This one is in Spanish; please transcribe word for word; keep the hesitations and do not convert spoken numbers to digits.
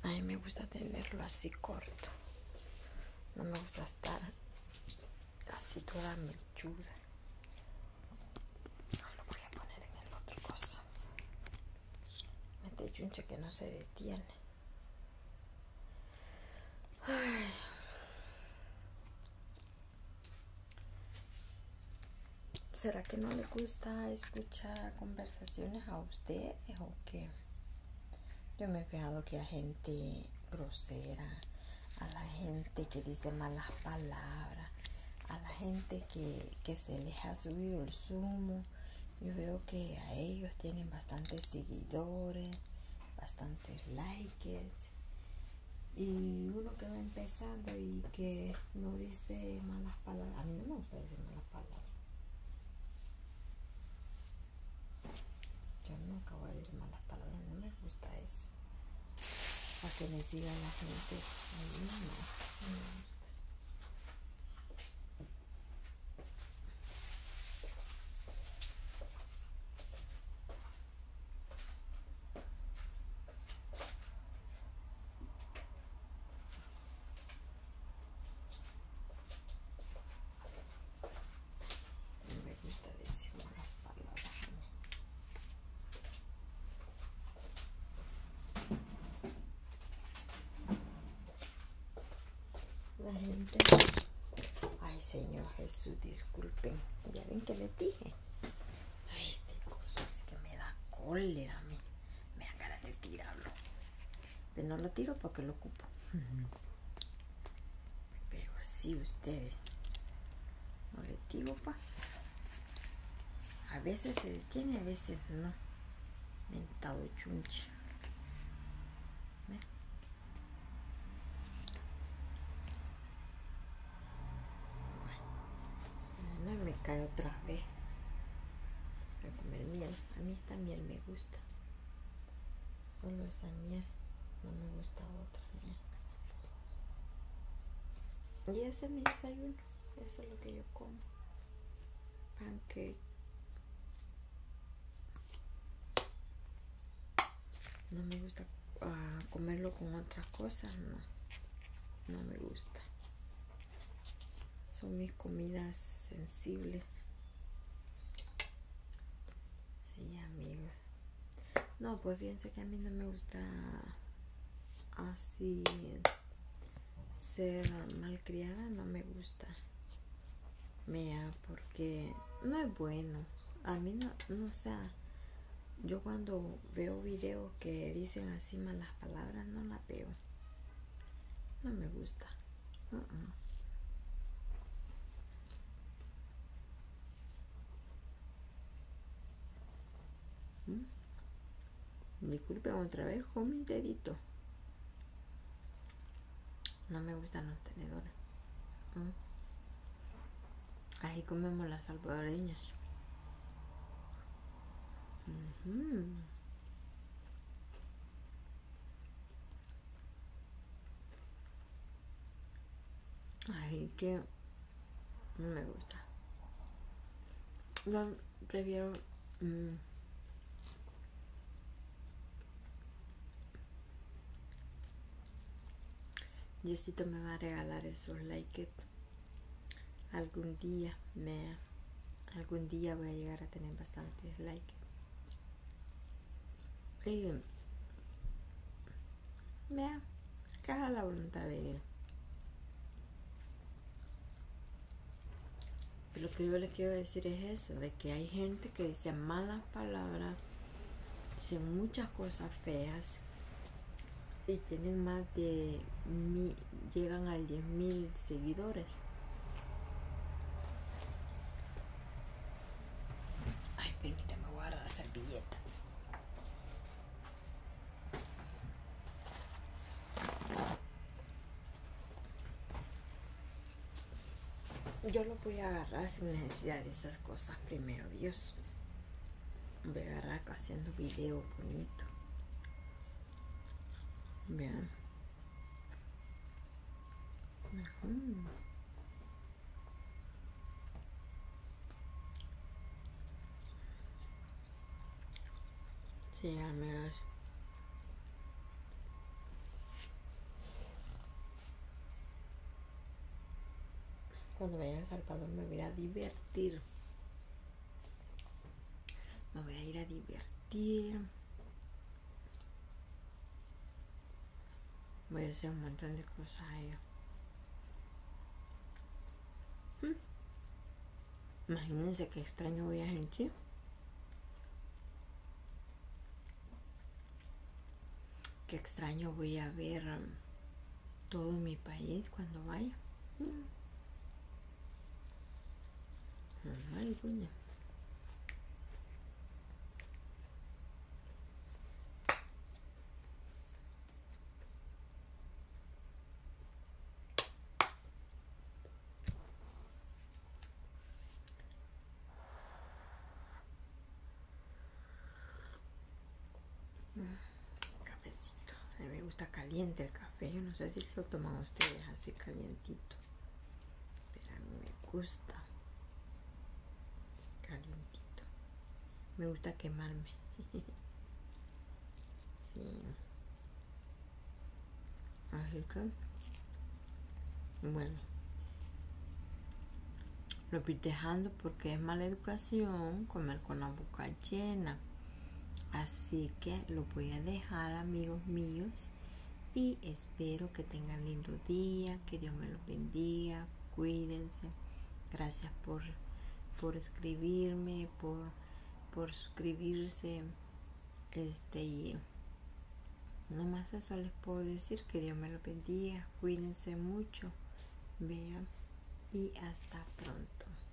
A mí me gusta tenerlo así corto. No me gusta estar así toda mechuda. Lo voy a poner en el otro coso. Este chunche que no se detiene. Ay. ¿Será que no le gusta escuchar conversaciones a ustedes o qué? Yo me he fijado que hay gente grosera, a la gente que dice malas palabras, a la gente que, que se les ha subido el zumo. Yo veo que a ellos tienen bastantes seguidores, bastantes likes. Y uno que va empezando y que no dice malas palabras. A mí no me gusta decir malas palabras. Yo nunca voy a decir malas palabras, no me gusta eso. Para que me siga la gente. A mí no, no me gusta. La gente, ay Señor Jesús, disculpen, ya ven que les dije, ay, este coso sí que me da cólera a mí, me da ganas de tirarlo, pero no lo tiro porque lo ocupo, pero sí ustedes, no le tiro pa, a veces se detiene, a veces no, mentado chunche. Me cae otra vez. Voy a comer miel. A mí esta miel me gusta. Solo esa miel. No me gusta otra miel. Y ese es mi desayuno. Eso es lo que yo como. Pancake. No me gusta uh, comerlo con otras cosas. No. No me gusta. Son mis comidas sensibles. Sí, amigos. No, pues fíjense que a mí no me gusta así ser malcriada, no me gusta. Mea, porque no es bueno. A mí no, no, o sea, yo cuando veo videos que dicen así malas palabras, no las veo. No me gusta. Uh -uh. ¿Mm? Disculpen otra vez con mi dedito. No me gustan los tenedores. ¿Mm? Ahí comemos las salvadoreñas. Uh-huh. Ay, que no me gusta. Yo prefiero mmm, Diosito me va a regalar esos likes algún día. Me, algún día voy a llegar a tener bastantes likes. Y vea, que haga la voluntad de él. Pero lo que yo le quiero decir es eso, de que hay gente que dice malas palabras, dice muchas cosas feas y tienen más de mil, llegan a diez mil seguidores. Ay, permítame, voy a agarrar la servilleta. Yo lo voy a agarrar sin necesidad de esas cosas, primero Dios. Voy a agarrar haciendo video bonito. Vean. Uh-huh. Sí, amigos. cuando vaya a El Salvador me voy a divertir. Me voy a ir a divertir. Voy a hacer un montón de cosas allá. ¿Mm? Imagínense qué extraño voy a sentir. Qué extraño voy a ver um, todo mi país cuando vaya. Mm. Ay, coño. Cafecito. A mí me gusta caliente el café. Yo no sé si lo toman ustedes así calientito. Pero a mí me gusta calientito. Me gusta quemarme. Sí. Así que, bueno, lo estoy dejando porque es mala educación comer con la boca llena. Así que lo voy a dejar, amigos míos, y espero que tengan lindo día, que Dios me los bendiga, cuídense. Gracias por, por escribirme, por, por suscribirse, este, y nomás eso les puedo decir, que Dios me los bendiga, cuídense mucho, vean, y hasta pronto.